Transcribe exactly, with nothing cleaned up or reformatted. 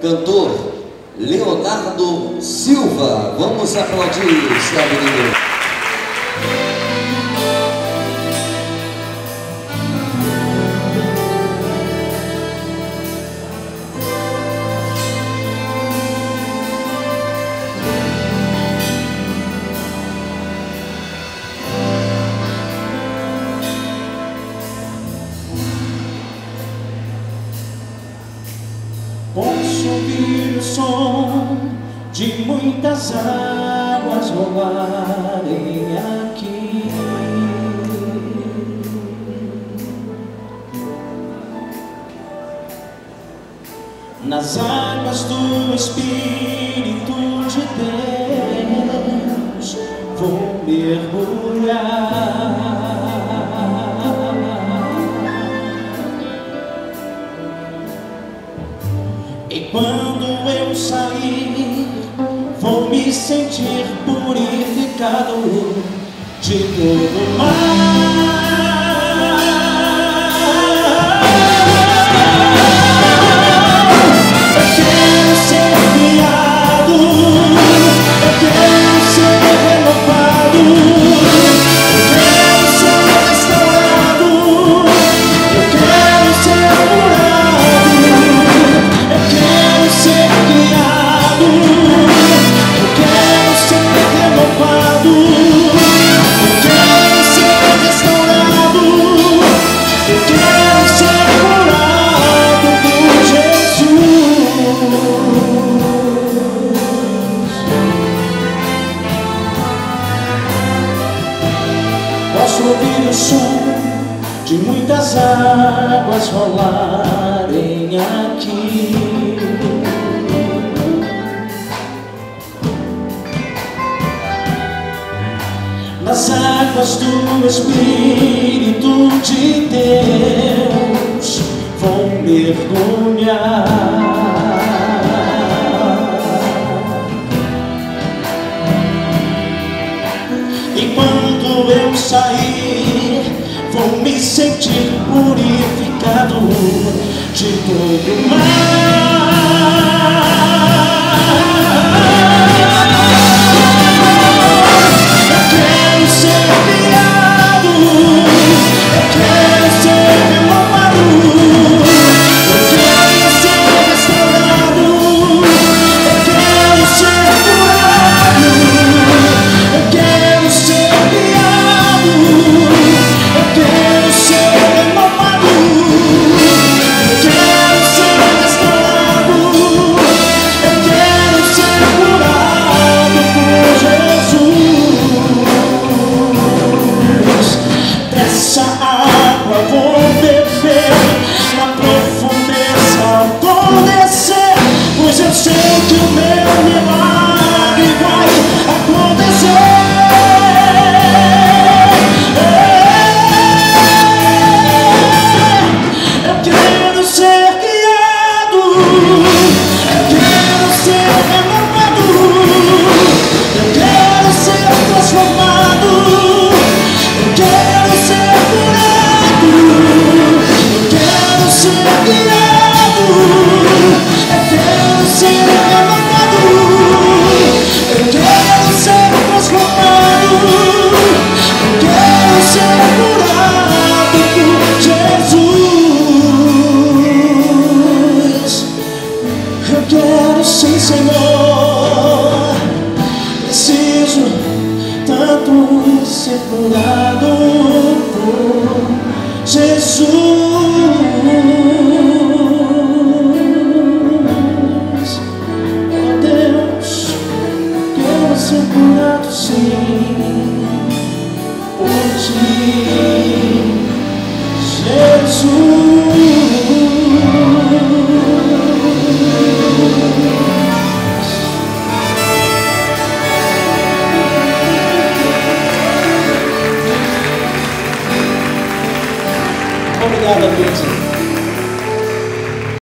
cantor Leonardo Silva. Vamos aplaudir esse menino. Posso ouvir o som de muitas águas rolarem aqui. Nas águas do Espírito de Deus vou mergulhar. E quando eu sair, vou me sentir purificado de todo mal. Eu quero ser criado, eu quero ser renovado, eu quero ser restaurado, eu quero ser curado, eu quero ser criado, eu quero ser renovado, eu quero ser restaurado, eu quero ser curado por Jesus. Posso ouvir o som de muitas águas rolarem aqui. Nas águas do Espírito de Deus vou mergulhar. E quando eu sair, vou me sentir purificado de todo mal. Eu quero ser criado, eu quero ser renovado, eu quero ser restaurado, eu quero ser curado, eu quero ser criado, eu quero ser renovado, eu quero ser restaurado, eu quero ser curado por Jesus. Dessa água vou beber, na profundeza vou descer, pois eu sei que o meu milagre vai acontecer. Eu quero ser criado, eu quero ser renovado, eu quero ser transformado, eu quero ser curado, eu quero ser criado, eu quero ser renovado, eu quero ser transformado, eu quero ser curado por Jesus. Eu quero sim, Senhor, preciso tanto ser curado por Jesus. Oh Deus, quero ser curado sim por Ti, Jesus. Obrigado a Deus.